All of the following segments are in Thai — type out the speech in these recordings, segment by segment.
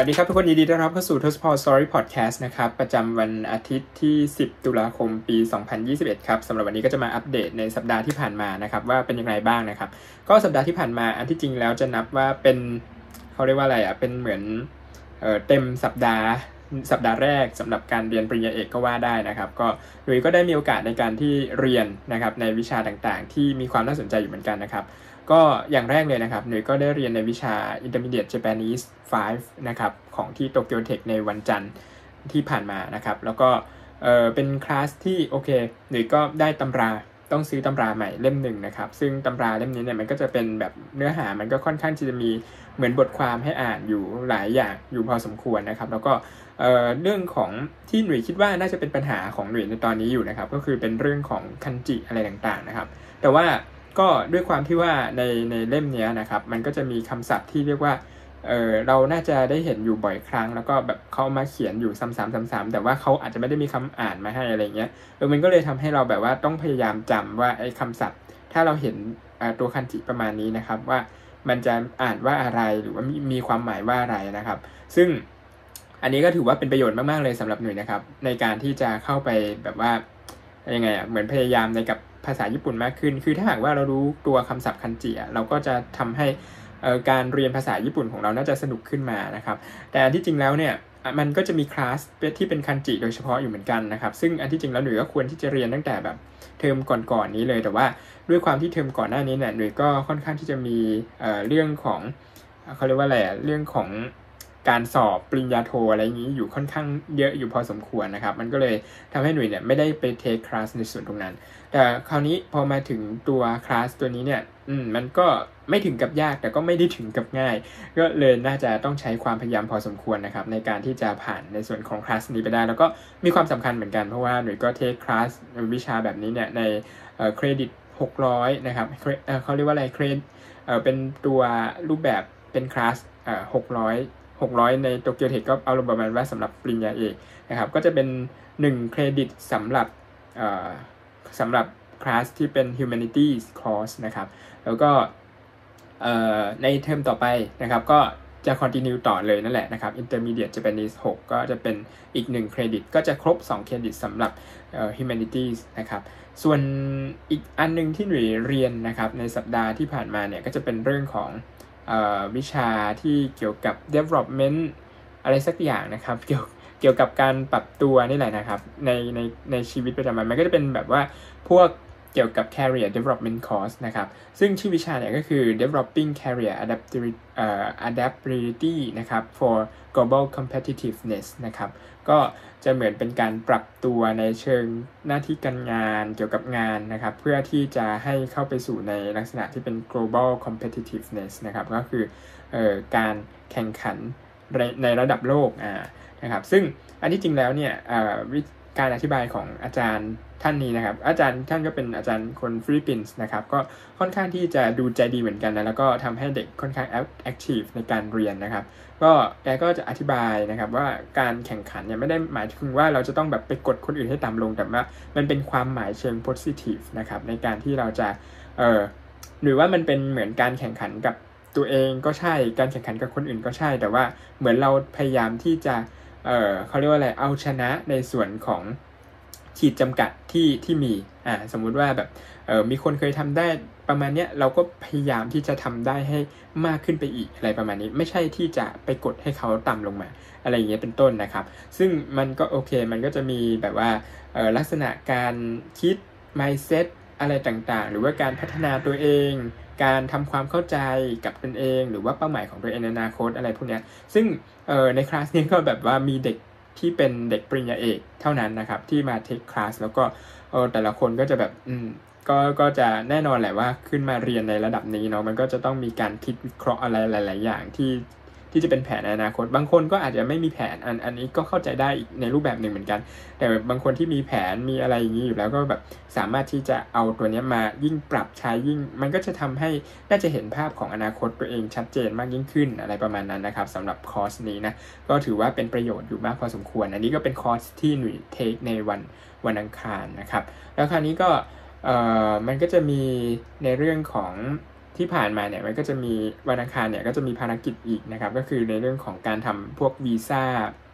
วัสดีครับทุกคนยินดีต้อนรับเข้าสู่ Toastpod Story Podcast นะครับประจำวันอาทิตย์ที่10ตุลาคมปี2021ครับสำหรับวันนี้ก็จะมาอัปเดตในสัปดาห์ที่ผ่านมานะครับว่าเป็นยังไงบ้างนะครับก็สัปดาห์ที่ผ่านมาอันที่จริงแล้วจะนับว่าเป็นเขาเรียกว่าอะไรเป็นเหมือนเต็มสัปดาห์แรกสำหรับการเรียนปริญญาเอกก็ว่าได้นะครับก็โดยก็ได้มีโอกาสในการที่เรียนนะครับในวิชาต่างๆที่มีความน่าสนใจอยู่เหมือนกันนะครับก็อย่างแรกเลยนะครับหนุ่ยก็ได้เรียนในวิชา Intermediate Japanese 5 นะครับของที่ Tokyo Tech ในวันจันทร์ที่ผ่านมานะครับแล้วก็เป็นคลาสที่โอเคหนุ่ยก็ได้ตำราต้องซื้อตำราใหม่เล่มหนึ่งนะครับซึ่งตำราเล่มนี้เนี่ยมันก็จะเป็นแบบเนื้อหามันก็ค่อนข้างที่จะมีเหมือนบทความให้อ่านอยู่หลายอย่างอยู่พอสมควรนะครับแล้วก็เรื่องของที่หนุ่ยคิดว่าน่าจะเป็นปัญหาของหนุ่ยในตอนนี้อยู่นะครับก็คือเป็นเรื่องของคันจิอะไรต่างๆนะครับแต่ว่าก็ด้วยความที่ว่าในเล่มนี้นะครับมันก็จะมีคำศัพท์ที่เรียกว่าเราน่าจะได้เห็นอยู่บ่อยครั้งแล้วก็แบบเขามาเขียนอยู่ซ้ำๆแต่ว่าเขาอาจจะไม่ได้มีคำอ่านมาให้อะไรเงี้ยมันก็เลยทำให้เราแบบว่าต้องพยายามจำว่าไอ้คำศัพท์ถ้าเราเห็นตัวคันจิประมาณนี้นะครับว่ามันจะอ่านว่าอะไรหรือว่ามีความหมายว่าอะไรนะครับซึ่งอันนี้ก็ถือว่าเป็นประโยชน์มากๆเลยสำหรับหน่วยนะครับในการที่จะเข้าไปแบบว่ายังไงเหมือนพยายามในกับภาษาญี่ปุ่นมากขึ้นคือถ้าหากว่าเรารู้ตัวคำศัพท์คันจิเราก็จะทำให้การเรียนภาษาญี่ปุ่นของเราน่าจะสนุกขึ้นมานะครับแต่ที่จริงแล้วเนี่ยมันก็จะมีคลาสที่เป็นคันจิโดยเฉพาะอยู่เหมือนกันนะครับซึ่งอันที่จริงแล้วหนุ่ยก็ควรที่จะเรียนตั้งแต่แบบเทอมก่อนๆนี้เลยแต่ว่าด้วยความที่เทอมก่อนหน้านี้เนี่ยหนุ่ยก็ค่อนข้างที่จะมีเรื่องของเขาเรียกว่าอะไรเรื่องของการสอบปริญญาโทอะไรอย่างนี้อยู่ค่อนข้างเยอะอยู่พอสมควรนะครับมันก็เลยทำให้หนุ่ยเนี่ยไม่ได้ไปเทคคลาสในส่วนตรงนั้นแต่คราวนี้พอมาถึงตัวคลาสตัวนี้เนี่ยมันก็ไม่ถึงกับยากแต่ก็ไม่ได้ถึงกับง่ายก็เลยน่าจะต้องใช้ความพยายามพอสมควรนะครับในการที่จะผ่านในส่วนของคลาสนี้ไปได้แล้วก็มีความสำคัญเหมือนกันเพราะว่าหนุ่ยก็เทคคลาสวิชาแบบนี้เนี่ยในเครดิต600นะครับเขาเรียกว่าอะไรเครดิตเป็นตัวรูปแบบเป็นคลาส600ในโตเกียวเทคก็เอาลงประมาณว่าสำหรับปริญญาเอกนะครับก็จะเป็น1เครดิตสำหรับคลาสที่เป็น humanities course นะครับแล้วก็ในเทอมต่อไปนะครับก็จะ continue ต่อเลยนั่นแหละนะครับ intermediate Japanese 6ก็จะเป็นอีก1เครดิตก็จะครบ2เครดิตสำหรับ humanities นะครับส่วนอีกอันนึงที่หนูเรียนนะครับในสัปดาห์ที่ผ่านมาเนี่ยก็จะเป็นเรื่องของวิชาที่เกี่ยวกับ development อะไรสักอย่างนะครับเกี่ยวกับการปรับตัวนี่แหละนะครับในชีวิตประจำวันมันก็จะเป็นแบบว่าพวกเกี่ยวกับ career development course นะครับซึ่งชื่อวิชาเนี่ยก็คือ developing career adaptability นะครับ for global competitiveness นะครับก็จะเหมือนเป็นการปรับตัวในเชิงหน้าที่การงานเกี่ยวกับงานนะครับเพื่อที่จะให้เข้าไปสู่ในลักษณะที่เป็น global competitiveness นะครับก็คือการแข่งขันในระดับโลกนะครับซึ่งอันที่จริงแล้วเนี่ยการอธิบายของอาจารย์ท่านนี้นะครับอาจารย์ท่านก็เป็นอาจารย์คนฟิลิปปินส์นะครับก็ค่อนข้างที่จะดูใจดีเหมือนกันนะแล้วก็ทำให้เด็กค่อนข้างแอคทีฟในการเรียนนะครับก็แกก็จะอธิบายนะครับว่าการแข่งขันเนี่ยไม่ได้หมายถึงว่าเราจะต้องแบบไปกดคนอื่นให้ต่ำลงแต่ว่ามันเป็นความหมายเชิง positive นะครับในการที่เราจะหรือว่ามันเป็นเหมือนการแข่งขันกับตัวเองก็ใช่การแข่งขันกับคนอื่นก็ใช่แต่ว่าเหมือนเราพยายามที่จะเขาเรียกว่าอะไรเอาชนะในส่วนของขีดจำกัดที่มีสมมุติว่าแบบมีคนเคยทำได้ประมาณนี้เราก็พยายามที่จะทำได้ให้มากขึ้นไปอีกอะไรประมาณนี้ไม่ใช่ที่จะไปกดให้เขาต่ำลงมาอะไรอย่างเงี้ยเป็นต้นนะครับซึ่งมันก็โอเคมันก็จะมีแบบว่าลักษณะการคิด mindset อะไรต่างๆหรือว่าการพัฒนาตัวเองการทำความเข้าใจกับตนเองหรือว่าเป้าหมายของตัวเองในอนาคตอะไรพวกนี้ซึ่งในคลาสนี้ก็แบบว่ามีเด็กที่เป็นเด็กปริญญาเอกเท่านั้นนะครับที่มาเทคคลาสแล้วก็แต่ละคนก็จะแบบก็จะแน่นอนแหละว่าขึ้นมาเรียนในระดับนี้เนาะมันก็จะต้องมีการคิดวิเคราะห์อะไรหลายๆอย่างที่จะเป็นแผนในอนาคตบางคนก็อาจจะไม่มีแผนอันนี้ก็เข้าใจได้อีกในรูปแบบหนึ่งเหมือนกันแต่บางคนที่มีแผนมีอะไรอย่างนี้อยู่แล้วก็แบบสามารถที่จะเอาตัวนี้มายิ่งปรับใช้ยิ่งมันก็จะทำให้น่าจะเห็นภาพของอนาคตตัวเองชัดเจนมากยิ่งขึ้นอะไรประมาณนั้นนะครับสำหรับคอร์สนี้นะก็ถือว่าเป็นประโยชน์อยู่มากพอสมควรอันนี้ก็เป็นคอร์สที่หนุ่ยเทคในวันอังคารนะครับแล้วคราวนี้ก็มันก็จะมีในเรื่องของที่ผ่านมาเนี่ยมันก็จะมีวันอังคารเนี่ยก็จะมีภารกิจอีกนะครับก็คือในเรื่องของการทำพวกวีซ่า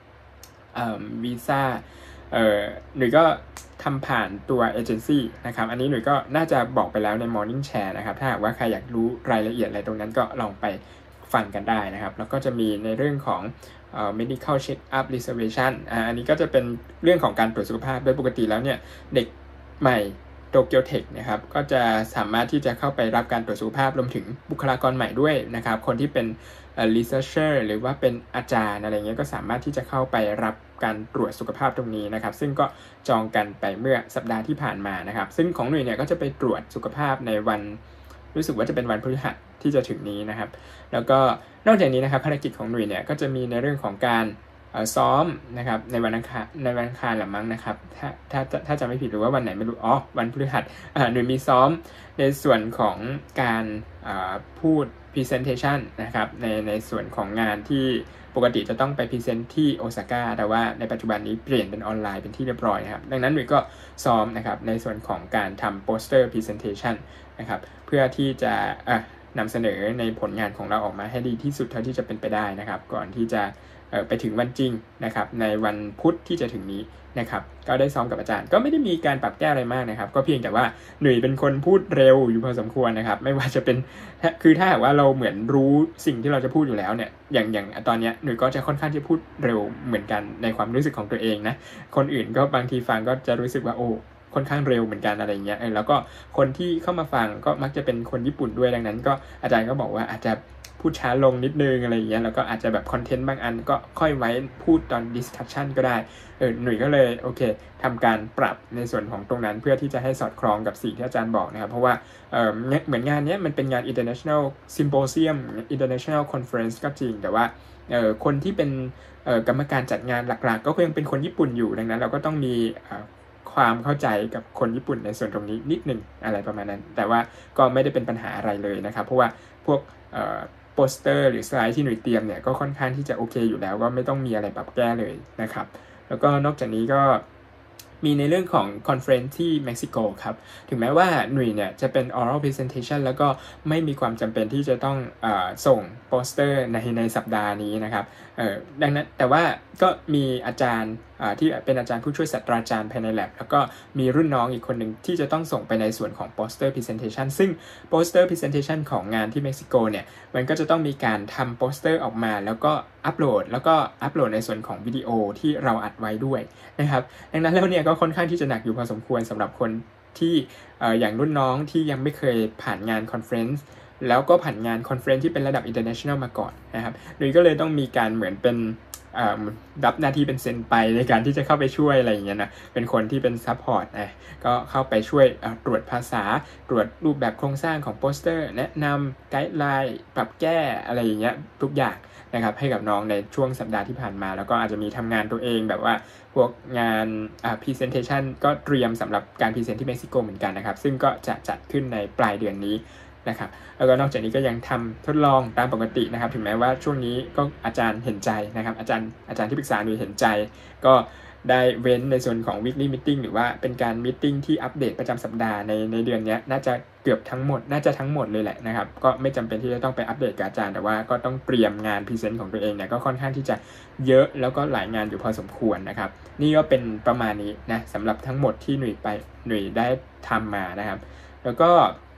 หนุ่ยก็ทำผ่านตัวเอเจนซี่นะครับอันนี้หนุ่ยก็น่าจะบอกไปแล้วใน Morning Share นะครับถ้าหากว่าใครอยากรู้รายละเอียดอะไรตรงนั้นก็ลองไปฟังกันได้นะครับแล้วก็จะมีในเรื่องของmedical check up reservation อันนี้ก็จะเป็นเรื่องของการตรวจสุขภาพโดยปกติแล้วเนี่ยเด็กใหม่โตเกียวเทคนะครับก็จะสามารถที่จะเข้าไปรับการตรวจสุขภาพรวมถึงบุคลากรใหม่ด้วยนะครับคนที่เป็นresearcher หรือว่าเป็นอาจารย์อะไรเงี้ยก็สามารถที่จะเข้าไปรับการตรวจสุขภาพตรงนี้นะครับซึ่งก็จองกันไปเมื่อสัปดาห์ที่ผ่านมานะครับซึ่งของหน่วยเนี่ยก็จะไปตรวจสุขภาพในวันรู้สึกว่าจะเป็นวันพฤหัสที่จะถึงนี้นะครับแล้วก็นอกจากนี้นะครับภารกิจของหน่วยเนี่ยก็จะมีในเรื่องของการซ้อมนะครับในวันอังคารหรือมั้งนะครับถ้าจำไม่ผิดหรือว่าวันไหนไม่รู้วันพฤหัสหน่วยมีซ้อมในส่วนของการพูด presentation นะครับในส่วนของงานที่ปกติจะต้องไป present ที่โอซาก้าแต่ว่าในปัจจุบันนี้เปลี่ยนเป็นออนไลน์เป็นที่เรียบร้อยนะครับดังนั้นหน่วยก็ซ้อมนะครับในส่วนของการทำ poster presentation นะครับเพื่อที่จะนำเสนอในผลงานของเราออกมาให้ดีที่สุดเท่าที่จะเป็นไปได้นะครับก่อนที่จะไปถึงวันจริงนะครับในวันพุธที่จะถึงนี้นะครับก็ได้ซ้อมกับอาจารย์ก็ไม่ได้มีการปรับแก้อะไรมากนะครับก็เพียงแต่ว่าหนุ่ยเป็นคนพูดเร็วอยู่พอสมควรนะครับไม่ว่าจะเป็นคือถ้าหากว่าเราเหมือนรู้สิ่งที่เราจะพูดอยู่แล้วเนี่ยอย่างตอนนี้หนุ่ยก็จะค่อนข้างที่พูดเร็วเหมือนกันในความรู้สึกของตัวเองนะคนอื่นก็บางทีฟังก็จะรู้สึกว่าค่อนข้างเร็วเหมือนกันอะไรเงี้ยแล้วก็คนที่เข้ามาฟังก็มักจะเป็นคนญี่ปุ่นด้วยดังนั้นก็อาจารย์ก็บอกว่าอาจจะพูดช้าลงนิดนึงอะไรอย่างเงี้ยแล้วก็อาจจะแบบคอนเทนต์บางอันก็ค่อยไว้พูดตอน discussion ก็ได้หนุ่ยก็เลยโอเคทำการปรับในส่วนของตรงนั้นเพื่อที่จะให้สอดคล้องกับสิ่งที่อาจารย์บอกนะครับเพราะว่าเหมือนงานนี้มันเป็นงาน international symposium international conference ก็จริงแต่ว่าคนที่เป็นกรรมการจัดงานหลักๆก็ยังเป็นคนญี่ปุ่นอยู่ดังนั้นเราก็ต้องมีความเข้าใจกับคนญี่ปุ่นในส่วนตรงนี้นิดนึงอะไรประมาณนั้นแต่ว่าก็ไม่ได้เป็นปัญหาอะไรเลยนะครับเพราะว่าพวกโปสเตอร์หรือสไลด์ที่หน่วยเตรียมเนี่ยก็ค่อนข้างที่จะโอเคอยู่แล้วก็ไม่ต้องมีอะไรปรับแก้เลยนะครับแล้วก็นอกจากนี้ก็มีในเรื่องของคอนเฟอเรนซ์ที่เม็กซิโกครับถึงแม้ว่าหน่วยเนี่ยจะเป็น oral presentation แล้วก็ไม่มีความจำเป็นที่จะต้องส่งโปสเตอร์ในสัปดาห์นี้นะครับดังนั้นแต่ว่าก็มีอาจารย์ที่เป็นอาจารย์ผู้ช่วยศาสตราจารย์ภายใน lab แล้วก็มีรุ่นน้องอีกคนหนึ่งที่จะต้องส่งไปในส่วนของ poster presentation ซึ่ง poster presentation ของงานที่เม็กซิโกเนี่ยมันก็จะต้องมีการทำโปสเตอร์ออกมาแล้วก็อัปโหลดในส่วนของวิดีโอที่เราอัดไว้ด้วยนะครับดังนั้นแล้วเนี่ยก็ค่อนข้างที่จะหนักอยู่พอสมควรสำหรับคนที่อย่างรุ่นน้องที่ยังไม่เคยผ่านงานคอนเฟอเรนซ์แล้วก็ผ่านงานคอนเฟอเรนซ์ที่เป็นระดับ international มาก่อนนะครับโดยก็เลยต้องมีการเหมือนเป็นรับหน้าที่เป็นเซนไปในการที่จะเข้าไปช่วยอะไรอย่างเงี้ยนะเป็นคนที่เป็นซัพพอร์ตก็เข้าไปช่วยตรวจภาษาตรวจรูปแบบโครงสร้างของโปสเตอร์แนะนำไกด์ไลน์ปรับแก้อะไรอย่างเงี้ยทุกอย่างนะครับให้กับน้องในช่วงสัปดาห์ที่ผ่านมาแล้วก็อาจจะมีทำงานตัวเองแบบว่าพวกงานpresentation ก็เตรียมสำหรับการพรีเซนต์ที่เม็กซิโกเหมือนกันนะครับซึ่งก็จะจัดขึ้นในปลายเดือนนี้นะครับแล้วก็นอกจากนี้ก็ยังทำทดลองตามปกตินะครับถึงแม้ว่าช่วงนี้ก็อาจารย์เห็นใจนะครับอาจารย์ที่ปรึกษาหน่วยเห็นใจก็ได้เว้นในส่วนของ weekly meeting หรือว่าเป็นการ meeting ที่อัปเดตประจำสัปดาห์ในเดือนนี้น่าจะเกือบทั้งหมดน่าจะทั้งหมดเลยแหละนะครับก็ไม่จำเป็นที่จะต้องไปอัปเดตกับอาจารย์แต่ว่าก็ต้องเตรียมงานพรีเซนต์ของตัวเองเนี่ยก็ค่อนข้างที่จะเยอะแล้วก็หลายงานอยู่พอสมควรนะครับนี่ก็เป็นประมาณนี้นะสำหรับทั้งหมดที่หน่วยได้ทำมานะครับแล้วก็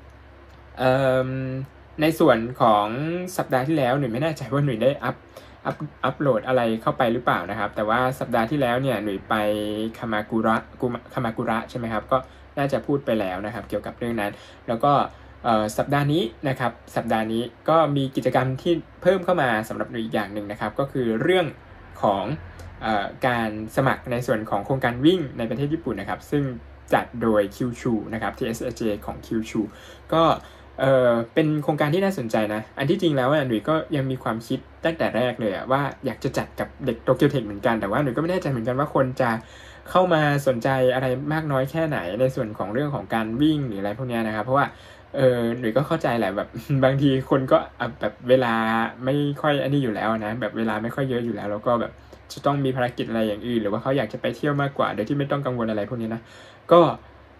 ในส่วนของสัปดาห์ที่แล้วหน่วยไม่แน่ใจว่าหน่วยได้อัปโหลดอะไรเข้าไปหรือเปล่านะครับแต่ว่าสัปดาห์ที่แล้วเนี่ยหน่วยไปคามากุระใช่ไหมครับก็น่าจะพูดไปแล้วนะครับเกี่ยวกับเรื่องนั้นแล้วก็สัปดาห์นี้นะครับสัปดาห์นี้ก็มีกิจกรรมที่เพิ่มเข้ามาสำหรับหน่วยอีกอย่างหนึ่งนะครับก็คือเรื่องของการสมัครในส่วนของโครงการวิ่งในประเทศญี่ปุ่นนะครับซึ่งจัดโดย Kyushu นะครับ TSJ ของ Kyushu ก็เป็นโครงการที่น่าสนใจนะอันที่จริงแล้วหนุ่ยก็ยังมีความคิดตั้งแต่แรกเลยว่าอยากจะจัดกับเด็กโตเกียวเทคเหมือนกันแต่ว่าหนุ่ยก็ไม่แน่ใจเหมือนกันว่าคนจะเข้ามาสนใจอะไรมากน้อยแค่ไหนในส่วนของเรื่องของการวิ่งหรืออะไรพวกนี้นะครับเพราะว่าหนุ่ยก็เข้าใจแหละแบบบางทีคนก็แบบเวลาไม่ค่อยอันนี้อยู่แล้วนะแบบเวลาไม่ค่อยเยอะอยู่แล้วแล้วก็แบบจะต้องมีภารกิจอะไรอย่างอื่นหรือว่าเขาอยากจะไปเที่ยวมากกว่าโดยที่ไม่ต้องกังวลอะไรพวกนี้นะก็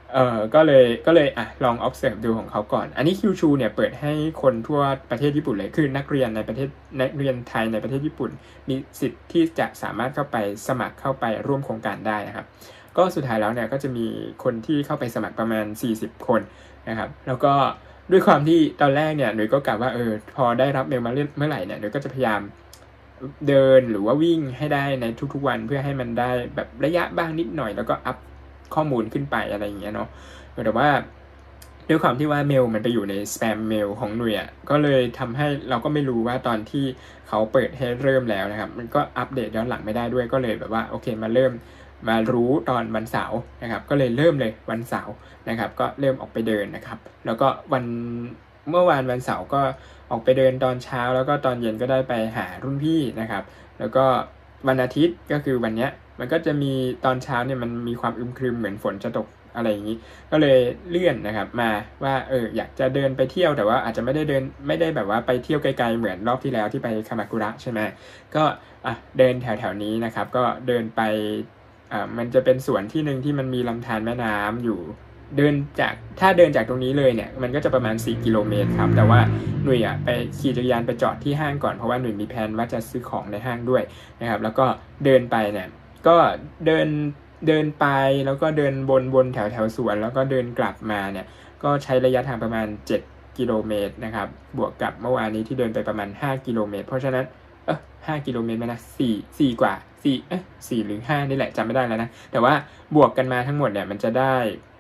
ก็เลยลอง observe ดูของเขาก่อนอันนี้ QQ เนี่ยเปิดให้คนทั่วประเทศญี่ปุ่นเลยคือนักเรียนไทยในประเทศญี่ปุ่นมีสิทธิ์ที่จะสามารถเข้าไปสมัครเข้าไปร่วมโครงการได้นะครับก็สุดท้ายแล้วเนี่ยก็จะมีคนที่เข้าไปสมัครประมาณ40คนนะครับแล้วก็ด้วยความที่ตอนแรกเนี่ยหนุ่ยก็กะว่าพอได้รับเมลมาเมื่อไหร่เนี่ยหนุ่ยก็จะพยายามเดินหรือว่าวิ่งให้ได้ในทุกๆวันเพื่อให้มันได้แบบระยะบ้างนิดหน่อยแล้วก็อัพข้อมูลขึ้นไปอะไรอย่างเงี้ยเนาะแต่ว่าด้วยความที่ว่าเมลมันไปอยู่ในสแปมเมลของหน่วยก็เลยทำให้เราก็ไม่รู้ว่าตอนที่เขาเปิดให้เริ่มแล้วนะครับมันก็อัปเดตย้อนหลังไม่ได้ด้วยก็เลยแบบว่าโอเคมารู้ตอนวันเสาร์นะครับก็เลยเริ่มเลยวันเสาร์นะครับก็เริ่มออกไปเดินนะครับแล้วก็เมื่อวานวันเสาร์ก็ออกไปเดินตอนเช้าแล้วก็ตอนเย็นก็ได้ไปหารุ่นพี่นะครับแล้วก็วันอาทิตย์ก็คือวันเนี้ยมันก็จะมีตอนเช้าเนี่ยมันมีความอึมครึมเหมือนฝนจะตกอะไรอย่างนี้ก็เลยเลื่อนนะครับมาว่าอยากจะเดินไปเที่ยวแต่ว่าอาจจะไม่ได้แบบว่าไปเที่ยวไกลๆเหมือนรอบที่แล้วที่ไปคามากุระใช่ไหมก็เดินแถวๆนี้นะครับก็เดินไปมันจะเป็นสวนที่นึงที่มันมีลำธารแม่น้ำอยู่ถ้าเดินจากตรงนี้เลยเนี่ยมันก็จะประมาณ4กิโลเมตรครับแต่ว่าหนุ่ยไปขี่จักรยานไปจอดที่ห้างก่อนเพราะว่าหนุ่ยมีแผนว่าจะซื้อของในห้างด้วยนะครับแล้วก็เดินไปเนี่ยก็เดินไปแล้วก็เดินบนแถวสวนแล้วก็เดินกลับมาเนี่ยก็ใช้ระยะทางประมาณ7กิโลเมตรนะครับบวกกับเมื่อวานนี้ที่เดินไปประมาณ5กิโลเมตรเพราะฉะนั้น5กิโลเมตรไหมนะ4กว่า4หรือ5นี่แหละจำไม่ได้แล้วนะแต่ว่าบวกกันมาทั้งหมดเนี่ยมันจะได้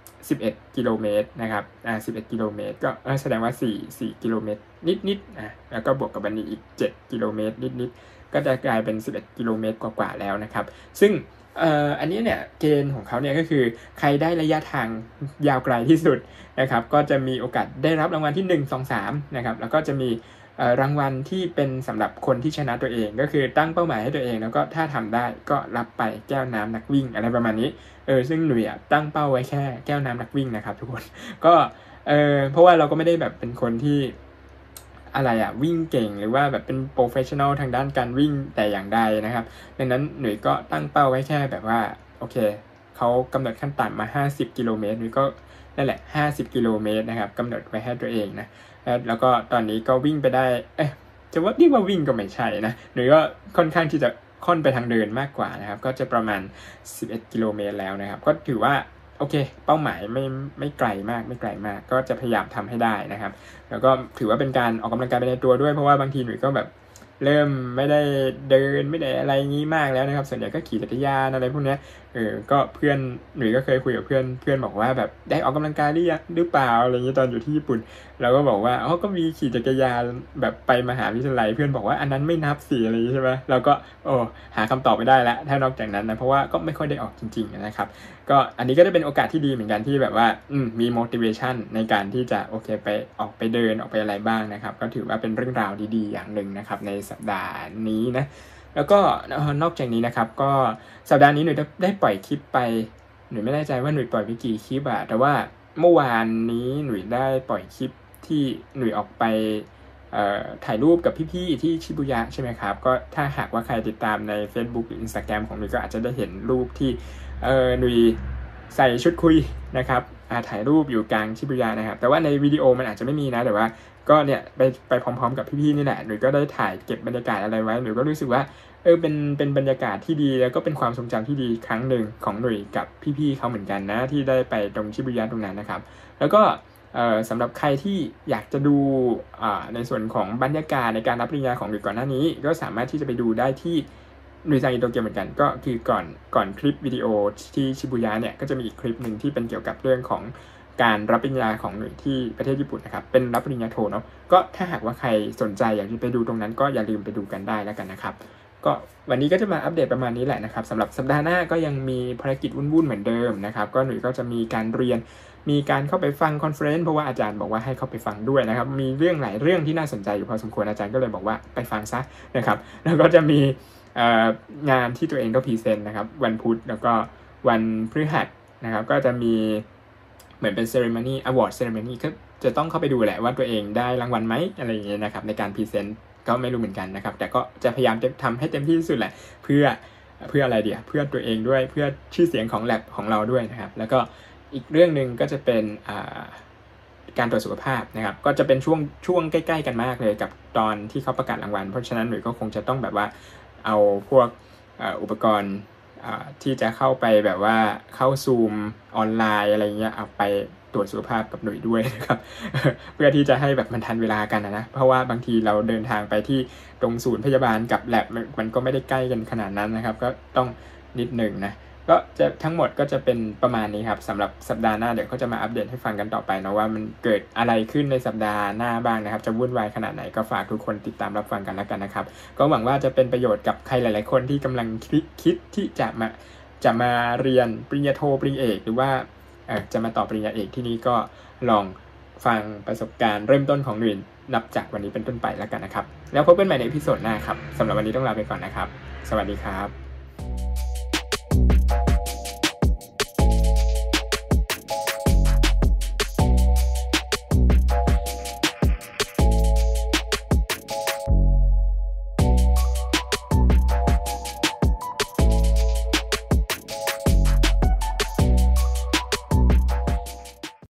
11กิโลเมตรนะครับ11กิโลเมตรก็แสดงว่า4กิโลเมตรนิดๆแล้วก็บวกกับวันนี้อีก7กิโลเมตรนิดๆก็จะกลายเป็น11กิโลเมตรกว่าๆแล้วนะครับซึ่งอันนี้เนี่ยเกณฑ์ของเขาเนี่ยก็คือใครได้ระยะทางยาวไกลที่สุดนะครับก็จะมีโอกาสได้รับรางวัลที่1 2 3นะครับแล้วก็จะมีรางวัลที่เป็นสำหรับคนที่ชนะตัวเองก็คือตั้งเป้าหมายให้ตัวเองแล้วก็ถ้าทำได้ก็รับไปแก้วน้ำนักวิ่งอะไรประมาณนี้ซึ่งหนุ่ยตั้งเป้าไว้แค่แก้วน้ำนักวิ่งนะครับทุกคนก็เพราะว่าเราก็ไม่ได้แบบเป็นคนที่อะไรวิ่งเก่งหรือว่าแบบเป็นโปรเฟชชั่นอลทางด้านการวิ่งแต่อย่างใดนะครับดังนั้นหนุ่ยก็ตั้งเป้าไว้แค่แบบว่าโอเคเขากำหนดขั้นต่ำมา50กิโลเมตรหนุ่ยก็นั่นแหละ50กิโลเมตรนะครับกำหนดไว้ให้ตัวเองนะแล้วก็ตอนนี้ก็วิ่งไปได้จะว่าเรียกว่าวิ่งก็ไม่ใช่นะหรือก็ค่อนข้างที่จะค่อนไปทางเดินมากกว่านะครับก็จะประมาณ11กิโลเมตรแล้วนะครับก็ถือว่าโอเคเป้าหมายไม่ไกลมากก็จะพยายามทำให้ได้นะครับแล้วก็ถือว่าเป็นการออกกำลังกายไปในตัวด้วยเพราะว่าบางทีหนุ่ยก็แบบเริ่มไม่ได้เดินไม่ได้อะไรงี้มากแล้วนะครับส่วนใหญ่ก็ขี่จักรยานอะไรพวกนี้ก็เพื่อนหนุ่ยก็เคยคุยกับเพื่อนบอกว่าแบบได้ออกกำลังกายหรือเปล่าอะไรอย่างนี้ตอนอยู่ที่ญี่ปุ่นเราก็บอกว่าก็มีขี่จักรยานแบบไปมหาวิทยาลัยเพื่อนบอกว่าอันนั้นไม่นับสิอะไรอย่างนี้ใช่ไหมเราก็หาคำตอบไม่ได้แล้วถ้านอกจากนั้นนะเพราะว่าก็ไม่ค่อยได้ออกจริงๆนะครับก็อันนี้ก็จะเป็นโอกาสที่ดีเหมือนกันที่แบบว่ามี motivation ในการที่จะโอเคไปออกไปเดินออกไปอะไรบ้างนะครับก็ถือว่าเป็นเรื่องราวดีๆอย่างหนึ่งนะครับในสัปดาห์นี้นะแล้วก็นอกจากนี้นะครับก็สัปดาห์นี้หนุ่ยได้ปล่อยคลิปไปหนุ่ยไม่แน่ใจว่าหนุ่ยปล่อยไปกี่คลิปแต่ว่าเมื่อวานนี้หนุ่ยได้ปล่อยคลิปที่หนุ่ยออกไปถ่ายรูปกับพี่ๆที่ชิบุยะใช่ไหมครับก็ถ้าหากว่าใครติดตามใน Facebook หรือ Instagram ของหนุ่ยก็อาจจะได้เห็นรูปที่หนุ่ยใส่ชุดคุยนะครับถ่ายรูปอยู่กลางชิบุยะนะครับแต่ว่าในวิดีโอมันอาจจะไม่มีนะแต่ว่าก็เนี่ยไปพร้อมๆกับพี่ๆนี่แหละหนุ่ยก็ได้ถ่ายเก็บบรรยากาศอะไรไว้หนุ่ยก็รู้สึกว่าเป็นบรรยากาศที่ดีแล้วก็เป็นความทรงจำที่ดีครั้งหนึ่งของหนุ่ยกับพี่ๆเขาเหมือนกันนะที่ได้ไปตรงชิบุยะตรงนั้นนะครับแล้วก็สำหรับใครที่อยากจะดูในส่วนของบรรยากาศในการรับปริญญาของหนุ่ยก่อนหน้านี้ก็สามารถที่จะไปดูได้ที่หนุ่ยซังอิโตเกียวเหมือนกันก็คือก่อนคลิปวิดีโอที่ชิบุยะเนี่ยก็จะมีอีกคลิปหนึ่งที่เป็นเกี่ยวกับเรื่องของการรับปริญญาของหนุ่ยที่ประเทศญี่ปุ่นนะครับเป็นรับปริญญาโทเนาะก็ถ้าหากว่าใครสนใจอยากจะไปดูตรงนั้นก็อย่าลืมไปดูกันได้แล้วกันนะครับก็วันนี้ก็จะมาอัปเดตประมาณนี้แหละนะครับสำหรับสัปดาห์หน้าก็ยังมีภารกิจวุ่นๆเหมือนเดิมนะครับก็หนุ่ยก็จะมีการเรียนมีการเข้าไปฟังคอนเฟอเรนซ์เพราะว่าอาจารย์บอกว่าให้เข้าไปฟังด้วยนะครับมีเรื่องหลายเรื่องที่น่าสนใจอยู่พอสมควรอาจารย์ก็เลยบอกว่าไปฟังซะนะครับแล้วก็จะมีงานที่ตัวเองก็พรีเซนต์นะครับวันพุธแล้วก็วันพฤหัสนะครับก็จะมีเหมือนเป็น ceremony award ceremony ก็จะต้องเข้าไปดูแหละว่าตัวเองได้รางวัลไหมอะไรอย่างเงี้ยนะครับในการพรีเซนต์ก็ไม่รู้เหมือนกันนะครับแต่ก็จะพยายามจะทำให้เต็มที่ที่สุดแหละเพื่ออะไรเดี๋ยวเพื่อตัวเองด้วยเพื่อชื่อเสียงของ lab ของเราด้วยนะครับแล้วก็อีกเรื่องนึงก็จะเป็นการตรวจสุขภาพนะครับก็จะเป็นช่วงใกล้ๆกันมากเลยกับตอนที่เขาประกาศรางวัลเพราะฉะนั้นหนุ่ยก็คงจะต้องแบบว่าเอาพวกอุปกรณ์ที่จะเข้าไปแบบว่าเข้าซูมออนไลน์อะไรเงี้ยเอาไปตรวจสุขภาพกับหนุ่ยด้วยนะครับ เพื่อที่จะให้แบบมันทันเวลากันนะเพราะว่าบางทีเราเดินทางไปที่ตรงศูนย์พยาบาลกับแลบมันก็ไม่ได้ใกล้กันขนาดนั้นนะครับก็ต้องนิดหนึ่งนะก็จะทั้งหมดก็จะเป็นประมาณนี้ครับสำหรับสัปดาห์หน้าเดี๋ยวเขาจะมาอัปเดตให้ฟังกันต่อไปนะว่ามันเกิดอะไรขึ้นในสัปดาห์หน้าบ้างนะครับจะวุ่นวายขนาดไหนก็ฝากทุกคนติดตามรับฟังกันแล้วกันนะครับก็หวังว่าจะเป็นประโยชน์กับใครหลายๆคนที่กำลังคิดที่จะมาเรียนปริญญาโทปริญญาเอกหรือว่าจะมาต่อปริญญาเอกที่นี่ก็ลองฟังประสบการณ์เริ่มต้นของหนุ่ยนับจากวันนี้เป็นต้นไปแล้วกันนะครับแล้วพบกันใหม่ในอีพิโซดหน้าครับสำหรับวันนี้ต้องลาไปก่อนนะครับสวัสดีครับ